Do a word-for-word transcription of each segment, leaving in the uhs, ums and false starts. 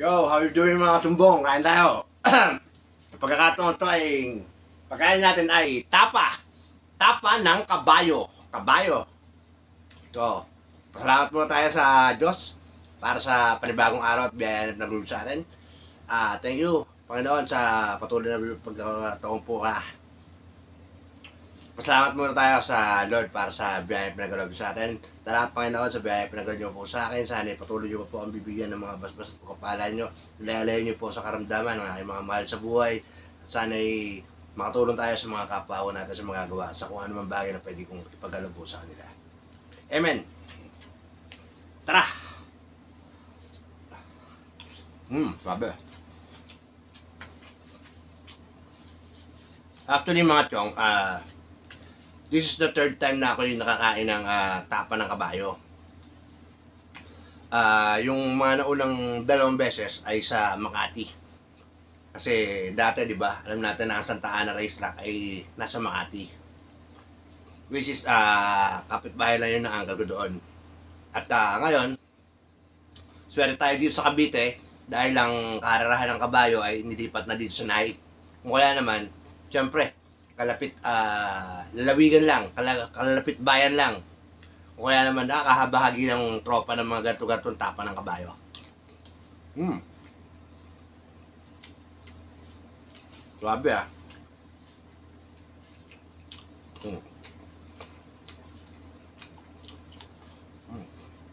Yo, how you doing mga kasumbong? Kain tayo. Pagkakataon to ay pagkain natin ay tapa. Tapa ng kabayo. Kabayo. So, pasalamat muna tayo sa Diyos para sa panibagong araw at biyaya na nagulog sa atin. Ah, thank you, Panginoon, sa patuloy na pagkakataon po ka. Pasalamat muna tayo sa Lord para sa biyaya pinagulog sa atin. Salamat, Panginoon, sa biyaya pinagulog niyo po sa akin. Sana patuloy niyo po ang bibigyan ng mga basbas at kapalan niyo. Lalayo niyo po sa karamdaman ng aking mga mahal sa buhay. At sana ay makatulong tayo sa mga kapwa natin sa magagawa sa kung ano man bagay na pwede kong ipagalo po sa kanila. Amen. Tara! Hmm, sabi. Actually mga chong, ah, uh, this is the third time na ako yung nakakain ng uh, tapa ng kabayo. Uh, yung mga naunang dalawang beses ay sa Makati. Kasi dati, di ba, alam natin na ang Santa Ana Racetrack ay nasa Makati. Which is, uh, kapitbahay lang yun na anggal ko doon. At uh, ngayon, swerte tayo dito sa Cavite dahil lang kararahan ng kabayo ay nilipat na dito sa Naik. Kung kaya naman, siyempre, kalapit, uh, lalawigan lang, kalapit bayan lang. O kaya naman nakakahabahagi ng tropa ng mga gato-gatong tapa ng kabayo. Hmm. Grabe ah. Hmm. Hmm.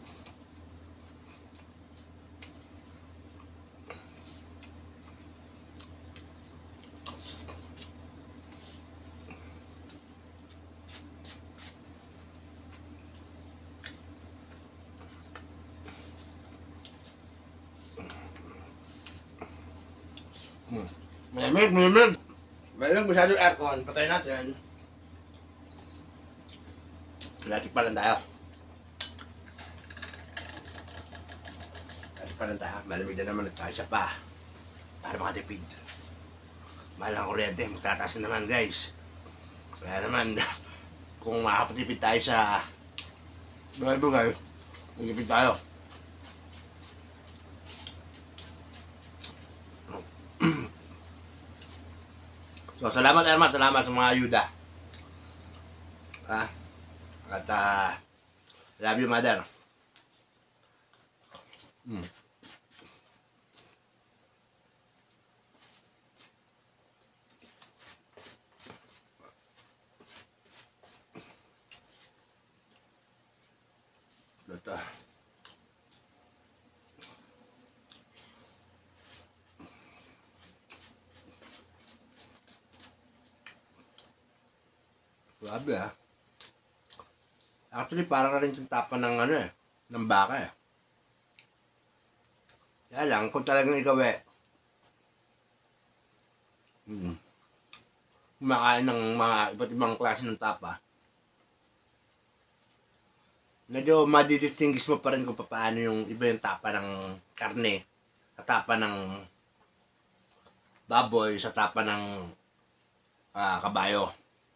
Hmm. Malamig, malamig. Malamig, masyado aircon. Patay natin. Latik pa lang tayo. Latik pa lang tayo. Malamig na naman. Nagkasya pa. Para makatipid. Mahal ang kuryente. Magtataas na naman guys. Kaya naman, kung makapatipid tayo sa bugay-bugay, magtipid tayo. So, salamat Erman, salamat sa mga ayuda. Ah, at uh, love you, mother. Hmm. Ito. Grabe ah. Actually, parang na rin yung tapa ng ano eh, ng baka eh. Kaya lang, kung talagang ikaw eh, hmm, kumakain ng mga iba't ibang klase ng tapa, medyo madidistinguish mo pa rin kung paano yung iba yung tapa ng karne, sa tapa ng baboy, sa tapa ng uh, kabayo.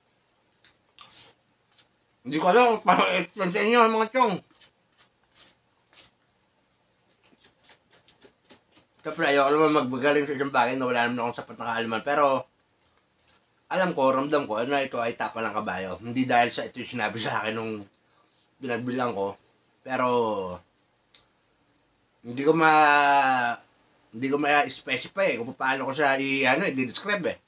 Hindi ko alam kung paano i-explain sa inyo mga chong. Siyempre, ayoko naman magbagaling sa isang bagay na wala naman akong sapat na kaalaman. Pero, alam ko, ramdam ko, na ito ay tapa ng kabayo. Hindi dahil sa ito yung sinabi sa akin nung binagbilang ko. Pero, hindi ko ma... Hindi ko ma-specify eh, kung paano ko siya i-ano, i-describe eh.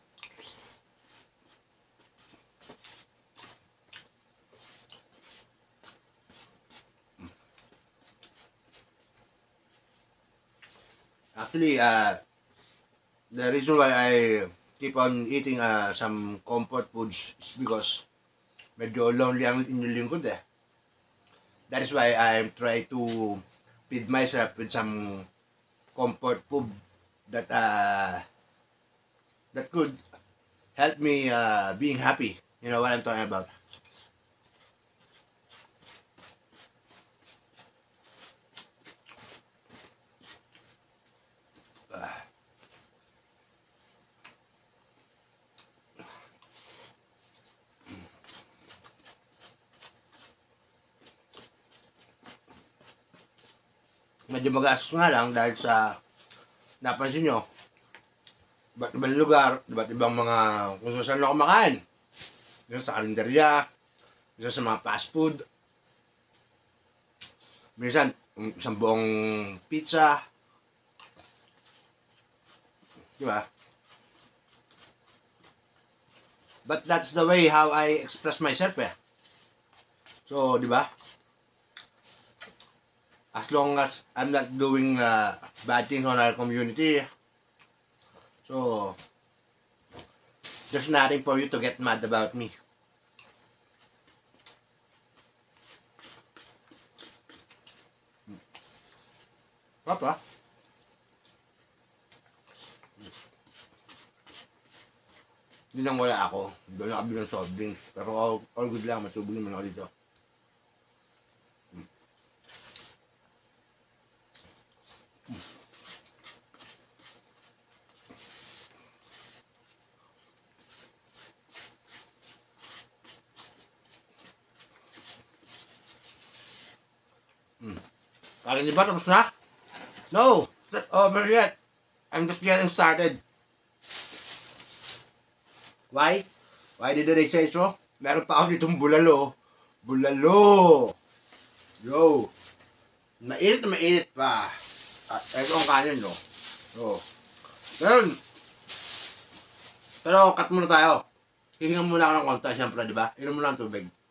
Actually, uh, the reason why I keep on eating uh, some comfort foods is because medyo lonely ang inyong lingkod eh. That is why I'm trying to feed myself with some comfort food that uh, that could help me uh, being happy. You know what I'm talking about. Medyo magastos nga lang dahil sa napansin nyo, iba't ibang lugar, iba't ibang mga kung saan ako makain. Dito sa karinderya, dito sa mga fast food. Minsan, isang buong pizza. Diba? But that's the way how I express myself eh. So, di ba? As long as I'm not doing uh, bad things on our community, so there's nothing for you to get mad about me. Apa? Hindi nang wala ako. Doon nakabili ng soft drinks. Pero all, all good lang. Matubig naman ako dito. Hmm. Kala niyo ba tapos na? No! It's not over yet. I'm just getting started. Why? Why did they say so? Meron pa ako ditong bulalo. Bulalo! Yo! Mainit na mainit pa. At ito ang kanin, no? So, ganun. Pero cut muna tayo. Hihingan muna ako ng konta, siyempre, di ba? Inom muna ang tubig.